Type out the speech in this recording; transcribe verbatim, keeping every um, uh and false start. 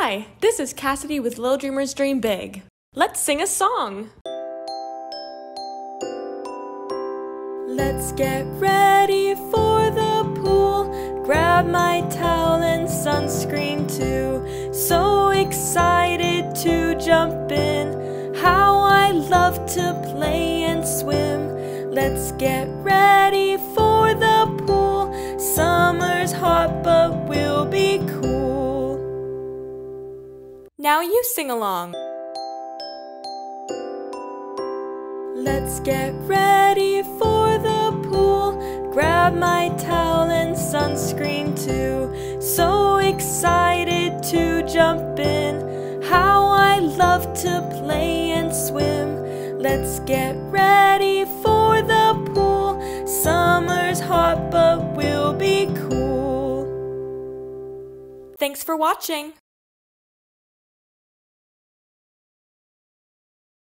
Hi, this is Cassidy with Little Dreamers Dream Big. Let's sing a song. Let's get ready for the pool. Grab my towel and sunscreen too. So excited to jump in. How I love to play and swim. Let's get ready for the pool. Summer's hot but we'll be cool. Now you sing along. Let's get ready for the pool. Grab my towel and sunscreen too. So excited to jump in. How I love to play and swim. Let's get ready for the pool. Summer's hot but we'll be cool. Thanks for watching.